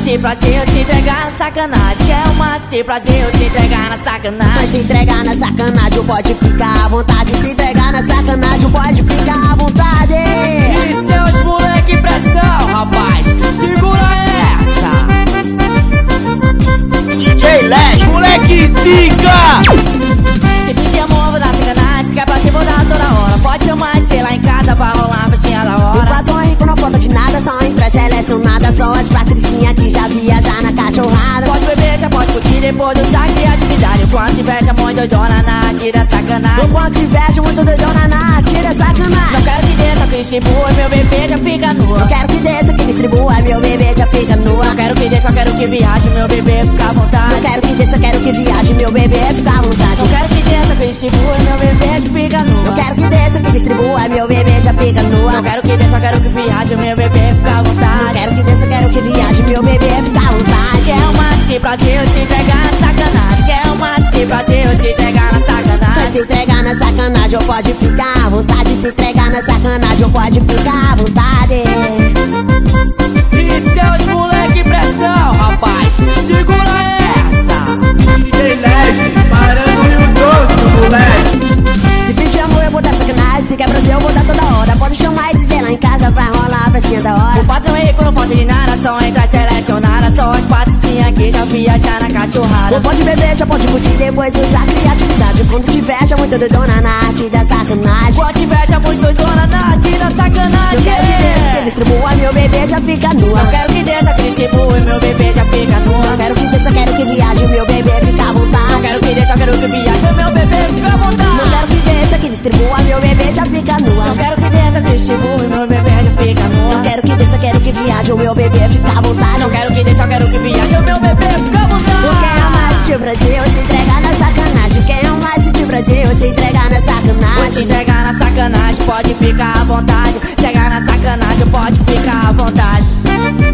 ter prazer, se entregar na sacanagem. Quer uma ter prazer, se entregar na sacanagem. Mas se entregar na sacanagem, pode ficar à vontade. Se entregar na sacanagem, pode ficar à vontade. E seus moleque pressão, rapaz, segura essa. DJ Les, moleque zica. Se pedir amor, vou dar sacanagem. Se quer pra se vou dar toda hora. Pode chamar de sei lá em casa, vai rolar uma festinha da hora. O batom rico não falta de nada, só em pré-selecionada. Só as patricinha que já viaja na cachorrada. Pode beber, já pode curtir, depois usar criatividade. O quanto inveja, muito doidona na tira sacanagem. O quanto inveja, muito doidona na tira sacanagem. Não quero que desça, que distribua, meu bebê já fica nua. Não quero que desça, que distribua, meu bebê já fica nua. Não quero que desça, quero que viaje, meu bebê fica à vontade. Não quero que desça, quero que viaje, meu bebê fica à vontade. Não quero que desça, que distribua, meu bebê já fica nua. Não quero que desça, que distribua, meu bebê já fica nua. Não quero que desça, quero que viaje, meu bebê fica à vontade. Não quero que desça, quero que viaje, meu bebê fica à vontade. Quer uma de prazer, se entregar na sacanagem. Quer uma de prazer, se entregar na sacanagem. Mas se entregar na sacanagem, pode ficar à vontade. Se entregar na sacanagem, pode ficar à vontade. E seus moleque pressão, rapaz, segura essa. DJ Les, parando o Rio Doce, moleque. Se pedir amor, eu vou dar sacanagem. Se quer prazer, eu vou dar toda hora. Pode chamar e dizer lá em casa, vai rolar a festinha da hora. O patrão rico não falta de nada, só entra selecionada. Só as patricinha que já viaja na cachorrada. Ou pode beber, já pode curtir, depois usar criatividade. Quando tiver, já muito doidona na arte da sacanagem. Quando tiver, já muito doidona na arte da sacanagem. Eu quero que desça, que distribua, meu bebê já fica nua. Não quero que desça, que distribua, meu bebê já fica nua. Não quero que desça, quero que viaje, meu bebê fica à vontade. Não quero que desça, quero que viaje, meu bebê fica à vontade. Não quero que desça, que distribua, meu bebê já fica nua. Não quero que desça, que distribua, meu bebê já fica nua. Não quero que desça, quero que viaje, o meu bebê fica à vontade. Não quero que desça, quero que viaje, meu bebê fica à vontade. Quem ama de Brasil, se entregar na sacanagem. Quem ama de Brasil, se entregar na sacanagem. Se entregar na sacanagem, pode ficar à vontade. Se entregar na sacanagem, pode ficar à vontade.